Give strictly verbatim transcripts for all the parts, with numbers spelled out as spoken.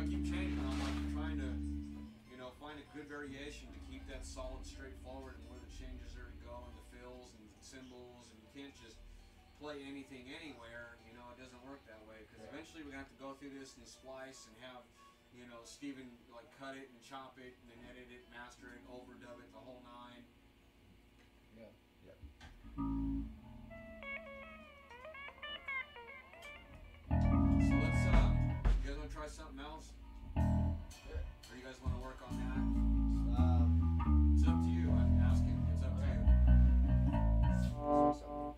I keep changing. I'm like trying to, you know, find a good variation to keep that solid, straightforward, and where the changes are to go, and the fills and symbols, and you can't just play anything anywhere. You know, it doesn't work that way, because Yeah. eventually we're gonna have to go through this and splice and have, you know, Steven like cut it and chop it and then edit it, master it, overdub it, the whole nine. Yeah. Yeah. So let's, uh, you guys want to try something else? Yeah. Or you guys want to work on that? Um, It's up to you. I'm asking. It's up to you. so something.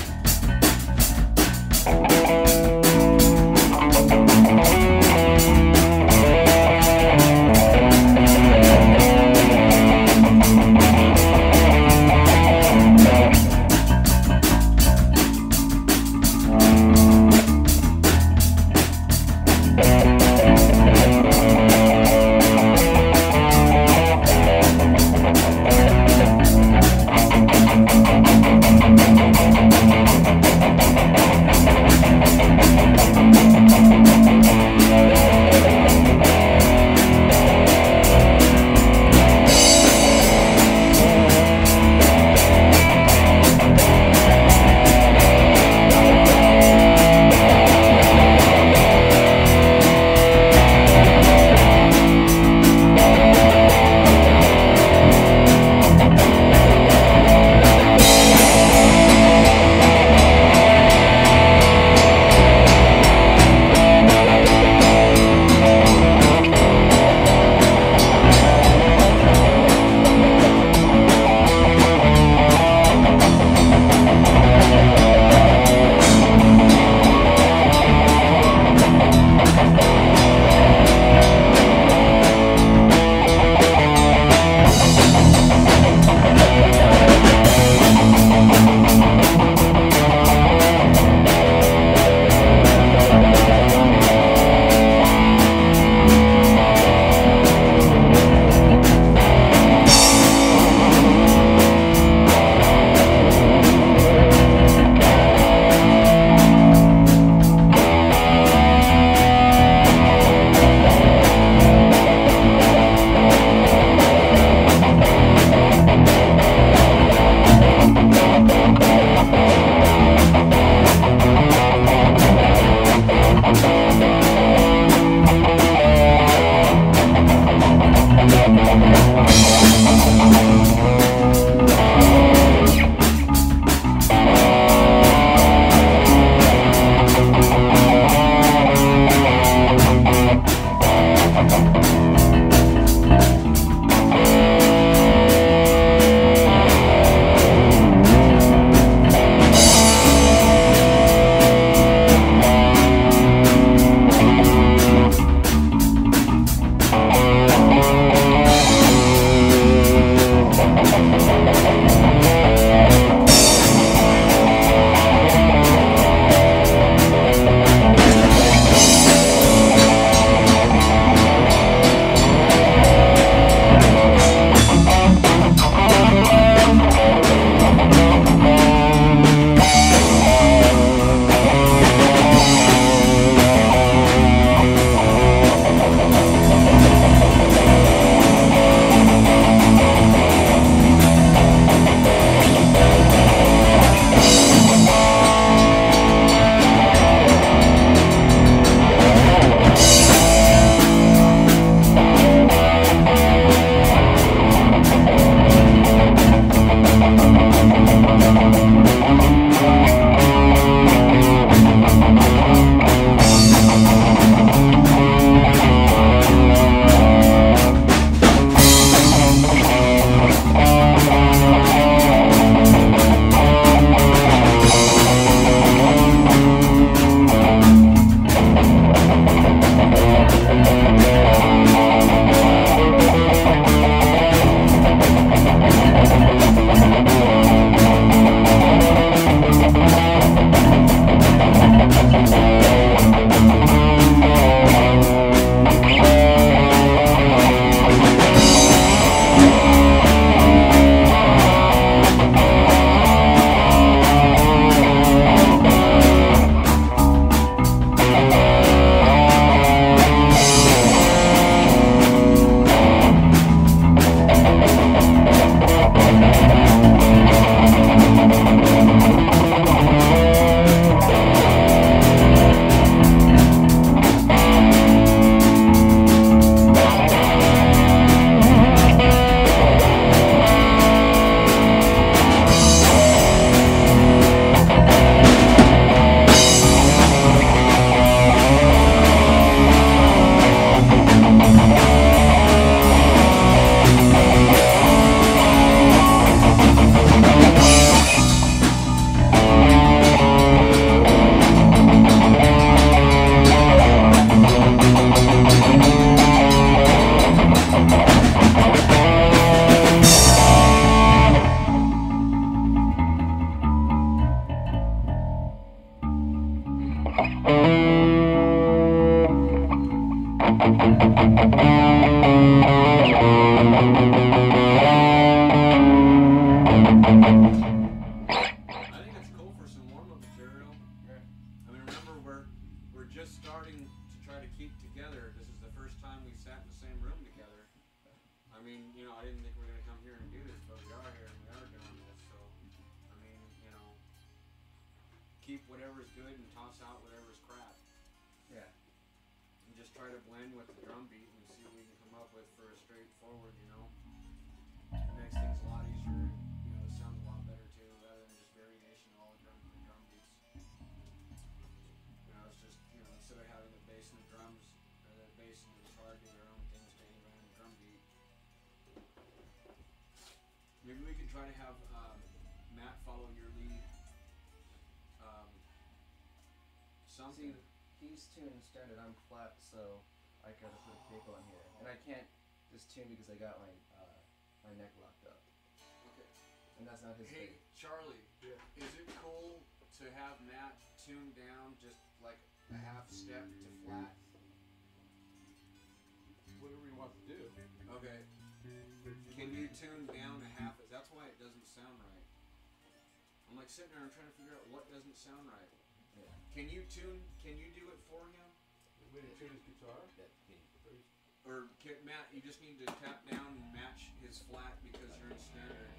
We'll be right back. I think it's cool for some warm-up material. Yeah. I mean, remember, we're we're just starting to try to keep together. This is the first time we sat in the same room together. I mean, you know, I didn't think we were gonna come here and do this, but we are here and we are doing this. So, I mean, you know, keep whatever's good and toss out whatever's crap, Yeah. and just try to blend with the drum beat and see what we can come up with for a straightforward. You know, it makes things a lot easier. You know, it sounds a lot better too, rather than just variation of all the drum the drum beats. You know, it's just, you know, instead of having the bass and the drums, or the bass and the guitar do their own things to any random drum beat. Maybe we can try to have um, Matt follow your lead. Um, something. See, he's tuned standard. I'm flat, so I gotta put a kick on here, and I can't just tune because I got my uh, my neck locked up, Okay. and that's not his Hey, thing. Charlie. Yeah. Is it cool to have Matt tune down just like a half step to flat? Whatever he wants to do. Okay. Can you tune down a half? That's why it doesn't sound right. I'm like sitting there and trying to figure out what doesn't sound right. Yeah. Can you tune? Can you do it for him? The way to tune his guitar. That he, Or can, Matt, you just need to tap down and match his flat because you're in standard.